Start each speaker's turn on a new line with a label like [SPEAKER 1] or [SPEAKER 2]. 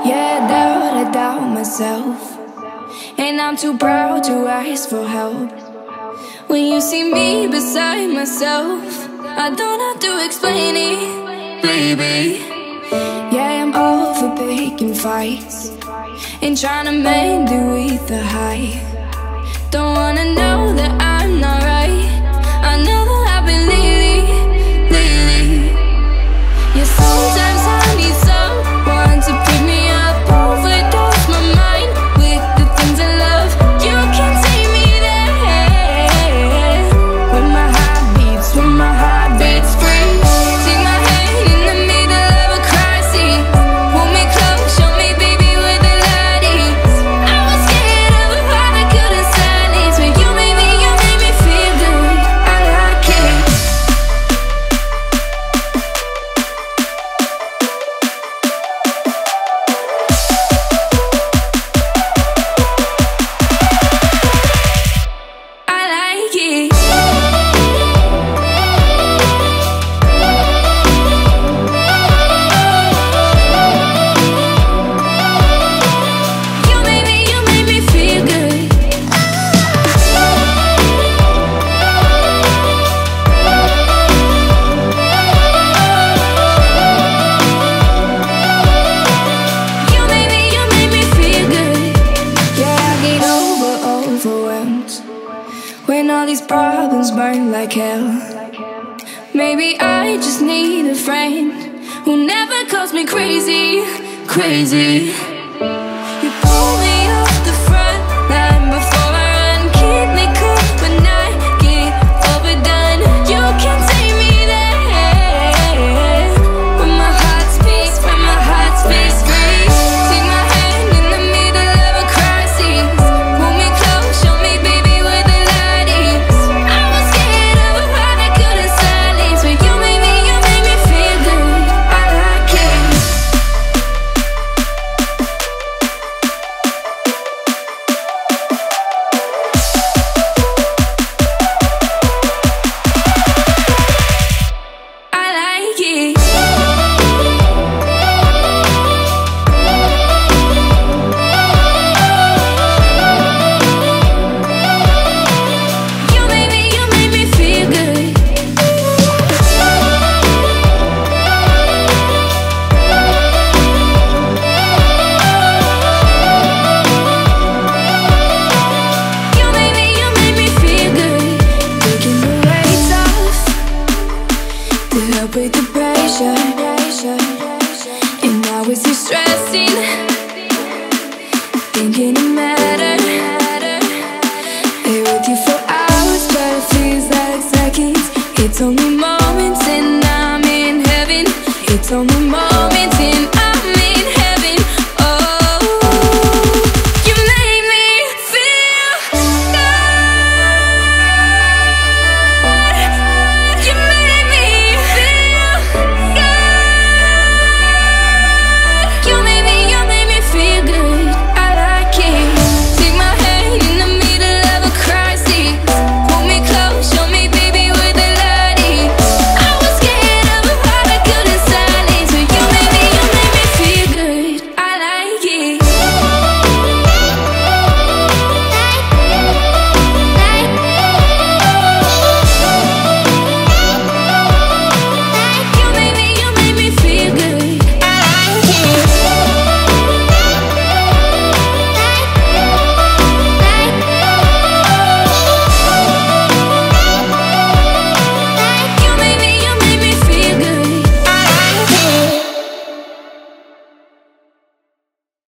[SPEAKER 1] Yeah, I doubt myself, and I'm too proud to ask for help. When you see me beside myself, I don't have to explain it, baby. Yeah, I'm all for picking fights and trying to mend it with the high. Don't wanna know that I'm not right. I know that I've been lately. Yeah, sometimes I need someone to pick me up, overdose my mind with the things I love. You can take me there when my heart beats free. Take my hand in the middle of a crisis. Pull me close, show me baby where the light is. I was scared of a heart I couldn't silence, but you made me feel good. I like it. I like it. You made me feel good. You made me feel good. Yeah, I get overwhelmed when all these problems burn like hell. Maybe I just need a friend who never calls me crazy. You pull me off the front line before I run, keep me cool when I get overdone. You can take me there when my heart speaks free. Take my hand in the middle of a crisis. Pull me close, show me baby where the light is. I was scared of a heart I couldn't silence, but you made me feel good. I like it. I like it. You made me feel good. You made me feel good. Taking the weight off to help with the pressure. And now it's you stressing, thinking it matter. Stay with you for hours, but it feels like seconds. It's only moments.